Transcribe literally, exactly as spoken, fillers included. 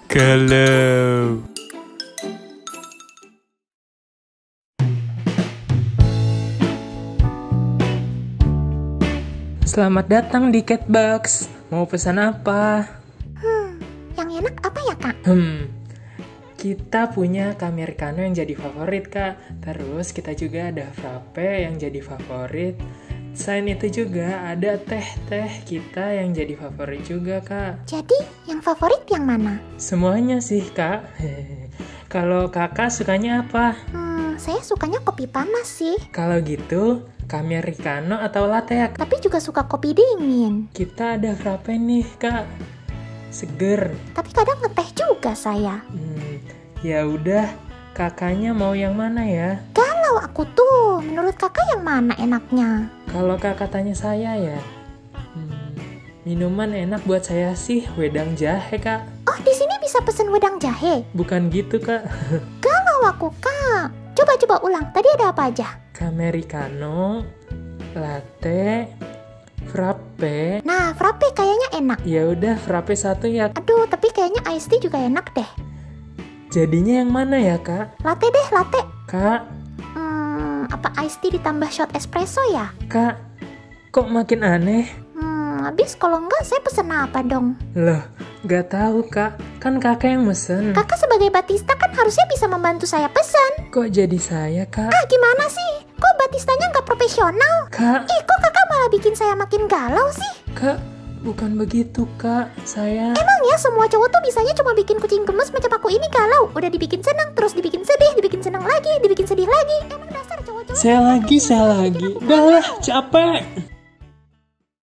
Kalau Selamat datang di Catbox. Mau pesan apa? Hmm, yang enak apa ya, Kak? Hmm, kita punya Americano yang jadi favorit, Kak. Terus kita juga ada frappe yang jadi favorit. Selain itu juga ada teh-teh kita yang jadi favorit juga, Kak. Jadi, yang favorit yang mana? Semuanya sih, Kak. Kalau kakak sukanya apa? Hmm, saya sukanya kopi panas sih. Kalau gitu, Americano atau latte ya? Tapi juga suka kopi dingin. Kita ada frappe nih, Kak. Seger. Tapi kadang ngeteh juga saya. Hmm, ya udah, kakaknya mau yang mana ya? Kalau aku tuh, menurut kakak yang mana enaknya? Kalau kakak tanya saya ya, hmm, minuman enak buat saya sih wedang jahe, Kak. Oh, di sini bisa pesen wedang jahe? Bukan gitu, Kak. Kalau aku, Kak. Coba-coba ulang, tadi ada apa aja? Americano, latte, frappe. Nah, frappe kayaknya enak. Ya udah, frappe satu ya. Aduh, tapi kayaknya iced tea juga enak deh. Jadinya yang mana ya, Kak? Latte deh, latte. Kak, Hmm, apa iced tea ditambah shot espresso ya? Kak, kok makin aneh? Hmm, habis kalau enggak saya pesen apa dong? Loh, gak tahu, Kak. Kan kakak yang mesen. Kakak sebagai Batista kan harusnya bisa membantu saya pesan. Kok jadi saya, Kak? Ah, gimana sih? Kok Batistanya nggak profesional? Kak, Ih, kok kakak malah bikin saya makin galau sih? Kak, bukan begitu, Kak. Saya... Emang ya semua cowok tuh bisanya cuma bikin kucing gemes macam aku ini galau. Udah dibikin senang, terus dibikin sedih, dibikin senang lagi, dibikin sedih lagi. Emang dasar cowok-cowok. Saya lagi, saya lagi. Udah lah, capek.